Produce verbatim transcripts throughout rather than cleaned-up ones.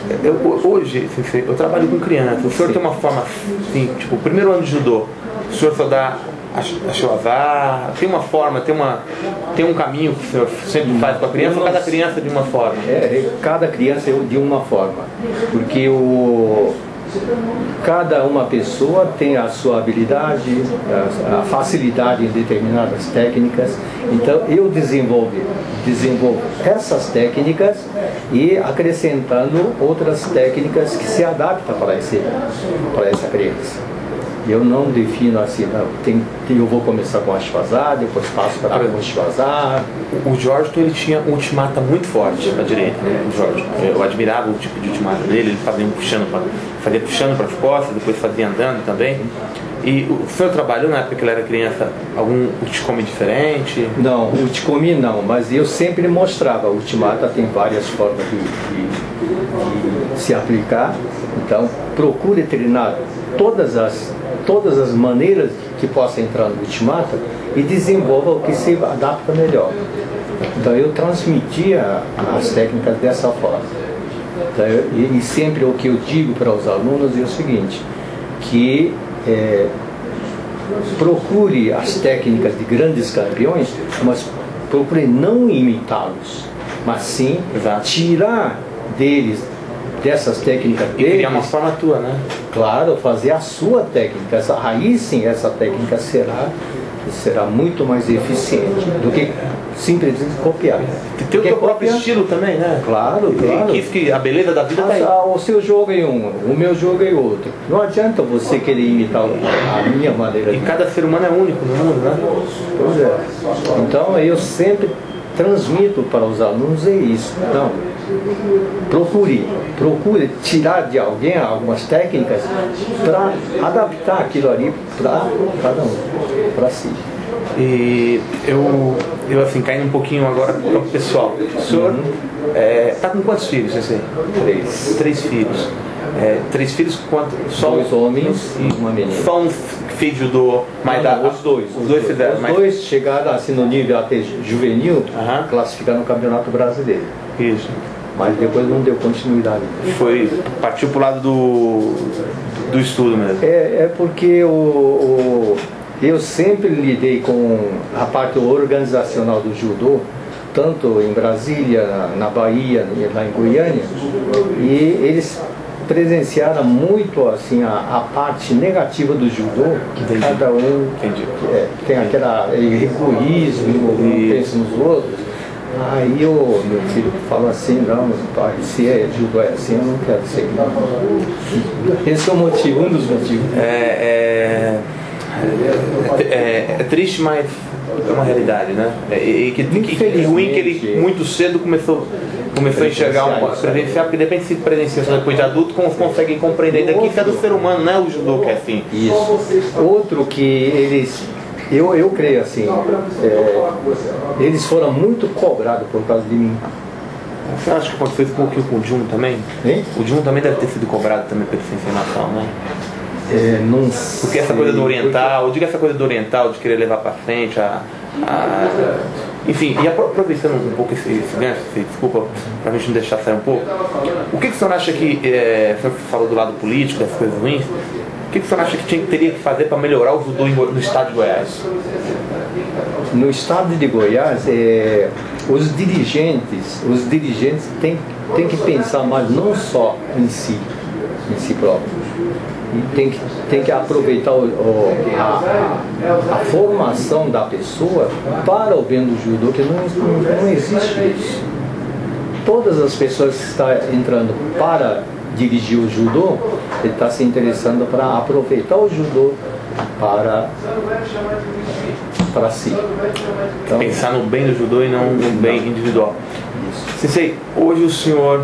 Eu, hoje, eu trabalho com criança. O senhor Sim. tem uma forma assim, tipo, o primeiro ano de judô, o senhor só dá a shiwazá, tem uma forma, tem, uma, tem um caminho que o senhor sempre faz com a criança, ou cada criança de uma forma? É, cada criança de uma forma, porque o, cada uma pessoa tem a sua habilidade, a, a facilidade em determinadas técnicas, então eu desenvolvo, desenvolvo essas técnicas e acrescentando outras técnicas que se adaptam para, esse, para essa criança. Eu não defino assim, não, tem, eu vou começar com a shiwazá, depois passo para a shiwazá. O Jorge, ele tinha um ultimata muito forte para a direita, né? O Jorge. Eu admirava o tipo de ultimata dele, ele fazia puxando para fazia puxando para as costas, depois fazia andando também. E o senhor trabalhou na época que ele era criança algum uchikomi diferente? Não, o uchikomi não, mas eu sempre mostrava, o ultimata tem várias formas de, de, de se aplicar, então procure treinar todas as todas as maneiras que possa entrar no ultimata e desenvolva o que se adapta melhor. Então eu transmitia as técnicas dessa forma. Então, eu, e sempre o que eu digo para os alunos é o seguinte, que é, procure as técnicas de grandes campeões, mas procure não imitá-los, mas sim Exato. tirar deles dessas técnicas e deles, criar uma forma tua, né? Claro, fazer a sua técnica. Essa, aí sim essa técnica será, será muito mais eficiente do que simplesmente copiar. E tem o teu próprio estilo também, né? Claro, claro. E que a beleza da vida está aí. O seu jogo é um, o meu jogo é outro. Não adianta você querer imitar a minha maneira e de... E cada ser humano é único no mundo, né? Pois é. Então eu sempre transmito para os alunos é isso. Então, procure, procure tirar de alguém algumas técnicas para adaptar aquilo ali para cada um, para si. E eu, eu assim, caindo um pouquinho agora para o pessoal. O senhor uhum. é, tá com quantos filhos, esse aí? Três. Três filhos. É, três filhos com quanto? Só dois homens e uma menina. Só um filho do mais da, os dois. Os dois fizeram. Os dois chegaram assim no nível até juvenil, uhum. classificaram no Campeonato Brasileiro. Isso. Mas depois não deu continuidade. Foi, partiu pro lado do, do estudo mesmo. É, é porque o, o, eu sempre lidei com a parte organizacional do judô, tanto em Brasília, na, na Bahia, lá em Goiânia, e eles presenciaram muito assim a, a parte negativa do judô, que Entendi. cada um é, tem aquele egoísmo, um pensa nos outros. Aí o meu filho fala assim, não, pai, se é judô é assim, eu não quero ser. Esse é o motivo, um dos motivos. É, é, é, é triste, mas é uma realidade, né? E que, que, que ruim que ele muito cedo começou, começou a enxergar um presencial, porque depende se presencia só depois de adulto, como conseguem compreender daqui, isso é do ser humano, não é o judô que é assim. Isso. Outro que eles... Eu, eu creio assim, é, eles foram muito cobrados por causa de mim. Você acha que aconteceu um pouquinho com o Jun também? Hein? O Jun também deve ter sido cobrado também pela essa informação, né? É, não porque essa coisa do oriental, eu digo essa coisa do oriental, de querer levar para frente a, a... Enfim, e aproveitando um pouco esse, esse gancho, desculpa, para a gente não deixar sair um pouco, o que, que o senhor acha que, é, você falou do lado político, das coisas ruins, o que, que o senhor acha que tinha, teria que fazer para melhorar o judô no estado de Goiás? No estado de Goiás, é, os dirigentes, os dirigentes têm, têm que pensar mais não só em si, em si próprio. E tem que, tem que aproveitar o, o, a, a formação da pessoa para o bem do judô, que não, não, não existe isso. Todas as pessoas que estão entrando para dirigir o judô, ele está se interessando para aproveitar o judô para, para si. Então, pensar no bem do judô e não no bem individual. Isso. Sensei, hoje o senhor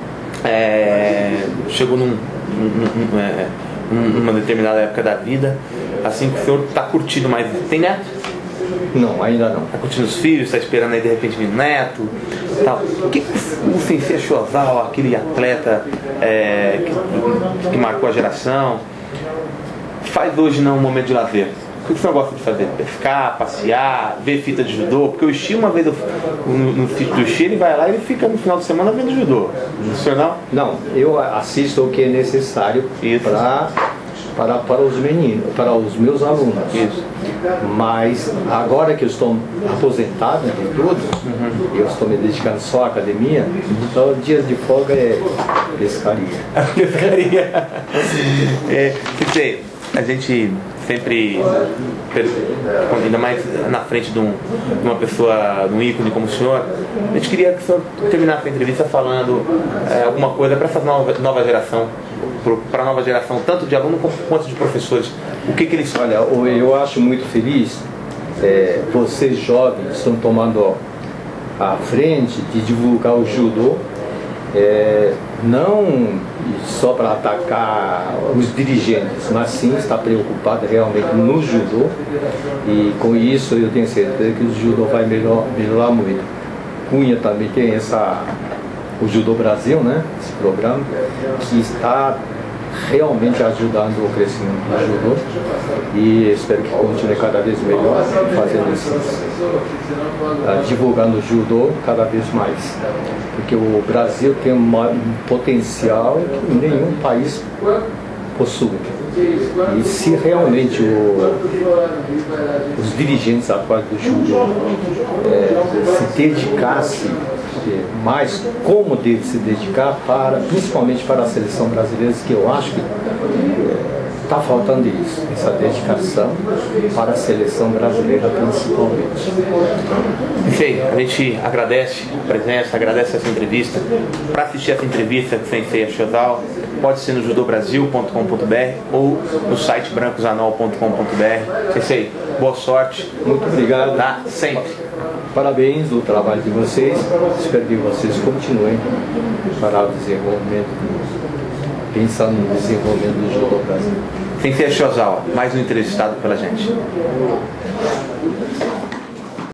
é, chegou num, num, num, é, numa determinada época da vida, assim que o senhor está curtindo mais. Tem neto? Não, ainda não. Está curtindo os filhos, está esperando aí de repente vir neto, tal. O que o Sensei Shiwazawa, aquele atleta é, que, que marcou a geração, faz hoje num momento de lazer? O que o senhor gosta de fazer? Pescar, passear, ver fita de judô? Porque o Xi, uma vez eu, no, no sítio do Xi, ele vai lá e ele fica no final de semana vendo judô. O senhor não? Não, eu assisto o que é necessário para, para, para os meninos, para os meus alunos. Isso. Mas agora que eu estou aposentado de tudo, uhum. eu estou me dedicando só à academia, então dias de folga é pescaria. Pescaria. É, sei, a gente sempre, ainda mais na frente de, um, de uma pessoa, de um ícone como o senhor, a gente queria que o senhor terminasse a entrevista falando é, alguma coisa para essa nova, nova geração, para a nova geração, tanto de alunos quanto de professores. O que que eles... Olha, eu acho muito feliz, é, vocês jovens estão tomando a frente de divulgar o judô, é, não só para atacar os dirigentes, mas sim está preocupado realmente no judô, e com isso eu tenho certeza que o judô vai melhor, melhorar muito. Cunha também tem essa, o Judô Brasil, né, esse programa, que está realmente ajudando o crescimento do judô, e espero que continue cada vez melhor, fazendo esses, uh, divulgando o judô cada vez mais, porque o Brasil tem um potencial que nenhum país possui. E se realmente o, os dirigentes atuais do judô é, se dedicassem mais como deve se dedicar, para, principalmente para a seleção brasileira, que eu acho que está é, faltando isso, essa dedicação para a seleção brasileira principalmente. Sensei, a gente agradece a presença, agradece essa entrevista. Para assistir essa entrevista com o Sensei Ashizawa, pode ser no judobrasil ponto com ponto br ou no site brancosanol ponto com ponto br. Sensei, boa sorte. Muito obrigado. Tá? Sempre. Parabéns do trabalho de vocês. Espero que vocês continuem para o desenvolvimento, pensando no desenvolvimento do judô brasileiro. Sensei Ashizawa, mais um entrevistado pela gente.